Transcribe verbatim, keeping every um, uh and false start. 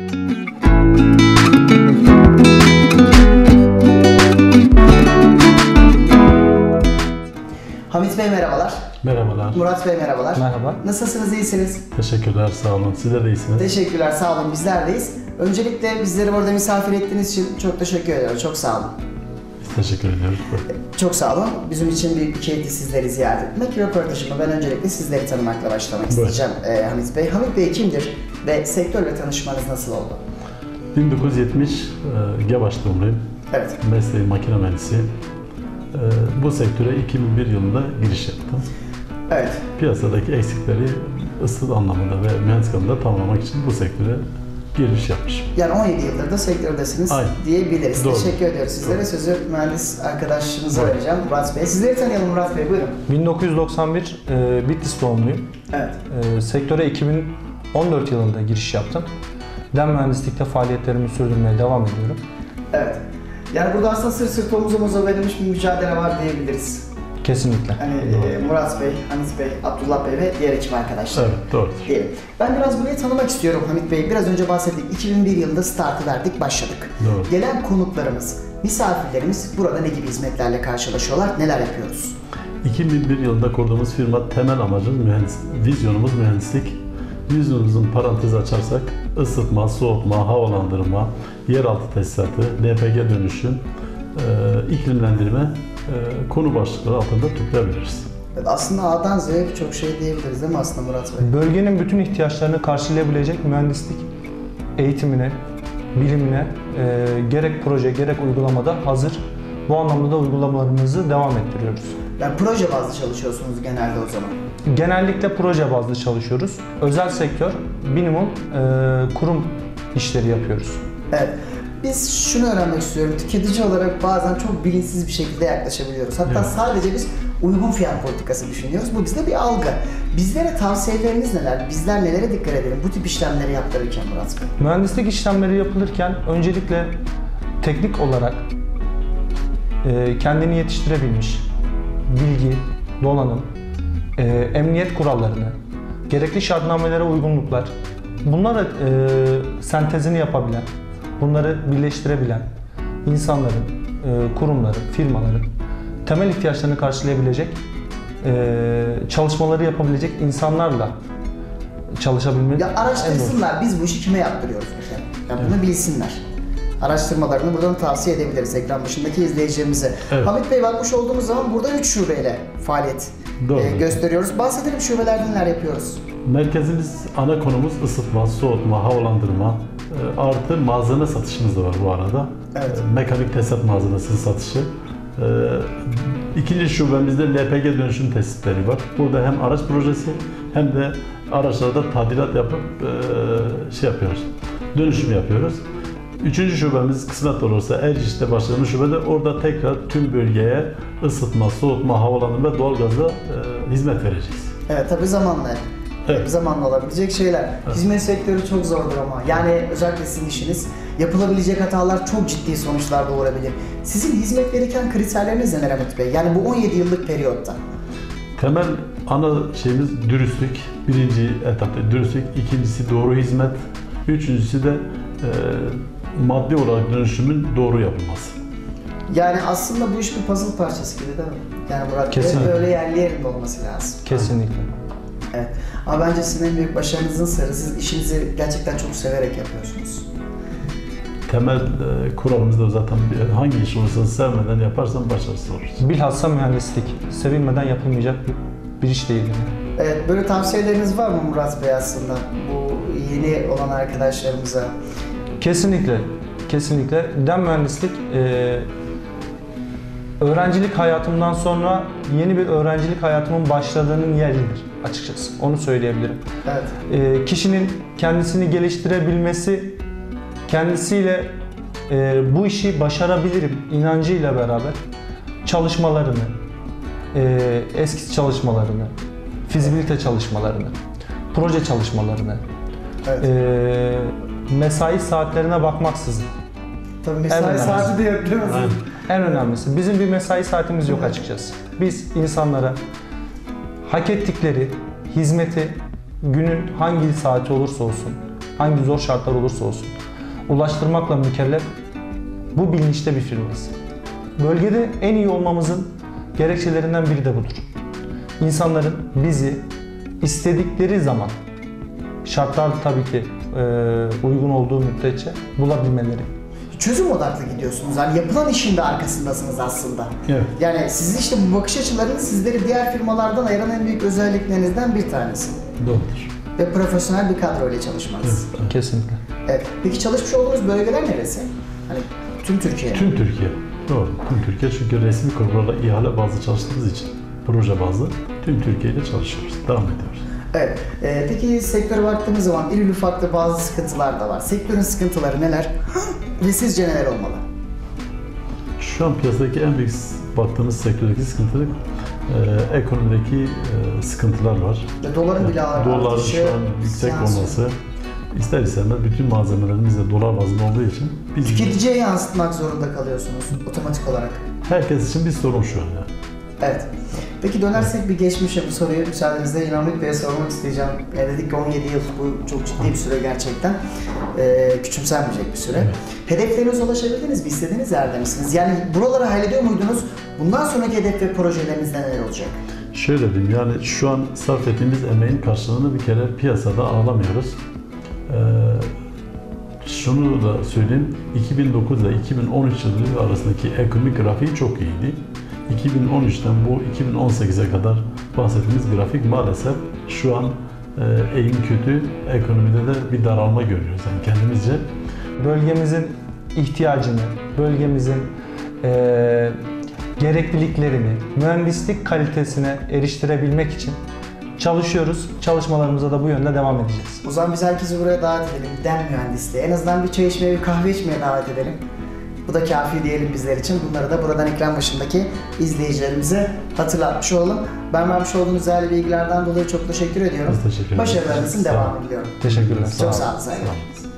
Hamit Bey merhabalar. Merhabalar. Murat Bey merhabalar. Merhaba. Nasılsınız, iyisiniz? Teşekkürler, sağ olun. Sizler de iyisiniz. Teşekkürler, sağ olun. Bizler deyiz. Öncelikle bizleri burada misafir ettiğiniz için çok teşekkür ediyorum. Çok sağ olun. Biz teşekkür ediyoruz. Çok sağ olun. Bizim için büyük bir keyifli sizleri ziyaret etmek. Röportajıma ben öncelikle sizleri tanımakla başlamak Buyurun. isteyeceğim ee, Hamit Bey. Hamit Bey kimdir ve sektörle tanışmanız nasıl oldu? bin dokuz yüz yetmiş e, Gebaş doğumluyum. Evet. Mesleğim makine mühendisi. E, bu sektöre iki bin bir yılında giriş yaptım. Evet. Piyasadaki eksikleri ısıl anlamında ve mühendislik anlamında tamamlamak için bu sektöre giriş yapmışım. Yani on yedi yıldır da sektördesiniz Aynen. diyebiliriz. Doğru. Teşekkür ediyoruz sizlere. Doğru. Sözü mühendis arkadaşınıza Doğru. vereceğim, Murat Bey. Sizleri tanıyalım Murat Bey, buyurun. bin dokuz yüz doksan bir e, Bitlis doğumluyum. Evet. E, sektöre iki bin on dört yılında giriş yaptım. Den mühendislikte faaliyetlerimi sürdürmeye devam ediyorum. Evet. Yani burada aslında sırt sırt omuz omuza verilmiş bir mücadele var diyebiliriz. Kesinlikle. Hani e, Murat Bey, Hamit Bey, Abdullah Bey ve diğer ekip arkadaşlar. Evet, doğrudur. Diyelim. Ben biraz burayı tanımak istiyorum Hamit Bey. Biraz önce bahsettik. iki bin bir yılında startı verdik, başladık. Doğru. Gelen konuklarımız, misafirlerimiz burada ne gibi hizmetlerle karşılaşıyorlar, neler yapıyoruz? iki bin bir yılında kurduğumuz firma temel amacımız mühendis, vizyonumuz mühendislik. Vizyonumuzun parantezi açarsak ısıtma, soğutma, havalandırma, yeraltı tesisatı, L P G dönüşüm, e, iklimlendirme e, konu başlıkları altında tutabiliriz. Evet, aslında A'dan Z'ye birçok şey diyebiliriz değil mi aslında Murat Bey? Bölgenin bütün ihtiyaçlarını karşılayabilecek mühendislik eğitimine, bilimine e, gerek proje gerek uygulamada hazır. Bu anlamda da uygulamalarımızı devam ettiriyoruz. Yani proje bazlı çalışıyorsunuz genelde o zaman. Genellikle proje bazlı çalışıyoruz. Özel sektör, minimum e, kurum işleri yapıyoruz. Evet. Biz şunu öğrenmek istiyorum. Tüketici olarak bazen çok bilinçsiz bir şekilde yaklaşabiliyoruz. Hatta Evet. sadece biz uygun fiyat politikası düşünüyoruz. Bu bizde bir algı. Bizlere tavsiyeleriniz neler? Bizler nelere dikkat edelim bu tip işlemleri yaptırırken Murat Bey? Mühendislik işlemleri yapılırken öncelikle teknik olarak e, kendini yetiştirebilmiş bilgi, donanım, e, emniyet kurallarını, gerekli şartnamelere uygunluklar, bunları e, sentezini yapabilen, bunları birleştirebilen insanların, e, kurumların, firmaların temel ihtiyaçlarını karşılayabilecek, e, çalışmaları yapabilecek insanlarla çalışabilmek. Ya araştırsınlar. Biz bu işi kime yaptırıyoruz mesela? Ya bunu bilsinler. Araştırmalarını buradan tavsiye edebiliriz ekran başındaki izleyicilerimize. Evet. Hamit Bey bakmış olduğumuz zaman burada üç şubeyle faaliyet Doğru. e, gösteriyoruz. Bahsedelim şubelerde neler yapıyoruz. Merkezimiz, ana konumuz ısıtma, soğutma, havalandırma, e, artı malzeme satışımız da var bu arada. Evet. E, Mekanik tesisat malzemesi satışı. E, İkinci şubemizde L P G dönüşüm tesisleri var. Burada hem araç projesi hem de araçlarda tadilat yapıp e, şey yapıyoruz, dönüşüm yapıyoruz. Üçüncü şubemiz kısmet olursa Erciş'te başladığımız şubede orada tekrar tüm bölgeye ısıtma, soğutma, havalandırma ve doğalgazla e, hizmet vereceğiz. Evet tabii zamanla. Evet. Zamanla olabilecek şeyler. Hizmet sektörü çok zordur ama. Yani özellikle sizin işiniz. Yapılabilecek hatalar çok ciddi sonuçlar doğurabilir. Sizin hizmet verirken kriterleriniz neler Hamit Bey? Yani bu on yedi yıllık periyotta. Temel ana şeyimiz dürüstlük. Birinci etapta dürüstlük, ikincisi doğru hizmet, üçüncüsü de e, maddi olarak dönüşümün doğru yapılması. Yani aslında bu iş bir puzzle parçası gibi değil mi? Yani Murat Bey Kesinlikle. böyle yerli yerinde olması lazım. Kesinlikle. Evet. Ama bence sizin en büyük başarınızın sırrı, siz işinizi gerçekten çok severek yapıyorsunuz. Temel e, kuralımız da zaten bir- hangi iş olursa sevmeden yaparsan başarısız olursun. Bilhassa mühendislik. Sevilmeden yapılmayacak bir, bir iş değildir. Evet, böyle tavsiyeleriniz var mı Murat Bey aslında bu yeni olan arkadaşlarımıza? Kesinlikle. Kesinlikle. Den mühendislik e, öğrencilik hayatımdan sonra yeni bir öğrencilik hayatımın başladığının yeridir açıkçası. Onu söyleyebilirim. Evet. E, kişinin kendisini geliştirebilmesi, kendisiyle e, bu işi başarabilirim inancıyla beraber çalışmalarını, e, eski çalışmalarını, fizibilite çalışmalarını, proje çalışmalarını, Evet. e, mesai saatlerine bakmaksızın. Tabii mesai Evet. saati de yok değil mi? Aynen. En önemlisi bizim bir mesai saatimiz yok açıkçası. Biz insanlara hak ettikleri hizmeti günün hangi saati olursa olsun hangi zor şartlar olursa olsun ulaştırmakla mükellef bu bilinçte bir firmayız. Bölgede en iyi olmamızın gerekçelerinden biri de budur. İnsanların bizi istedikleri zaman, şartlar tabii ki e, uygun olduğu müddetçe bulabilmeleri. Çözüm odaklı gidiyorsunuz. Yani yapılan işin de arkasındasınız aslında. Evet. Yani siz işte bu bakış açılarınız sizleri diğer firmalardan ayıran en büyük özelliklerinizden bir tanesi. Doğrudur. Ve profesyonel bir kadro ile çalışmanız. Evet. Kesinlikle. Evet. Peki çalışmış olduğunuz bölgeler neresi? Hani tüm Türkiye. Tüm Türkiye. Doğru. Tüm Türkiye çünkü resmi kurumlarla ihale bazlı çalıştığımız için proje bazlı tüm Türkiye ile çalışıyoruz. Devam ediyoruz. Evet. Ee, peki sektöre baktığımız zaman irili ufaklı bazı sıkıntılar da var. Sektörün sıkıntıları neler? Ve sizce neler olmalı? Şu an piyasadaki en büyük baktığımız sektördeki sıkıntı e, ekonomideki e, sıkıntılar var. Ve doların bile artışı. Doların şu an yüksek yansıyor. olması, ister istemez bütün malzemelerimiz de dolar bazında olduğu için biz Tüketiciye yansıtmak zorunda kalıyorsunuz otomatik olarak. herkes için bir sorun şu an ya. Evet. Peki dönersek bir geçmişe bu soruyu müsaadenizle İnanlık Bey'e sormak isteyeceğim. E dedik ki on yedi yıl bu çok ciddi bir süre gerçekten. E, küçümsenmeyecek bir süre. Evet. Hedeflerinize ulaşabildiniz mi? İstediğiniz yerde misiniz? Yani buraları hallediyor muydunuz? Bundan sonraki hedef ve projelerinizde neler olacak? Şöyle diyeyim, yani şu an sarf ettiğimiz emeğin karşılığını bir kere piyasada alamıyoruz. Ee, şunu da söyleyeyim, iki bin dokuz ile iki bin on üç yılı arasındaki ekonomik grafiği çok iyiydi. iki bin on üçten bu iki bin on sekize kadar bahsettiğimiz grafik maalesef şu an e, eğim kötü, ekonomide de bir daralma görüyoruz yani kendimizce. Bölgemizin ihtiyacını, bölgemizin eee gerekliliklerini, mühendislik kalitesine eriştirebilmek için çalışıyoruz. Çalışmalarımıza da bu yönde devam edeceğiz. O zaman biz herkesi buraya davet edelim. Dem mühendisliği. En azından bir çay içmeye, bir kahve içmeye davet edelim. Bu da kafi diyelim bizler için. Bunları da buradan ekran başındaki izleyicilerimize hatırlatmış olalım. Ben vermiş olduğunuz değerli bilgilerden dolayı çok teşekkür ediyorum. Biz teşekkür ederiz. Başarılarınızın Sağ olun. devamını diliyorum. Teşekkürler. Çok sağ olun. Saygılar. Sağ olun.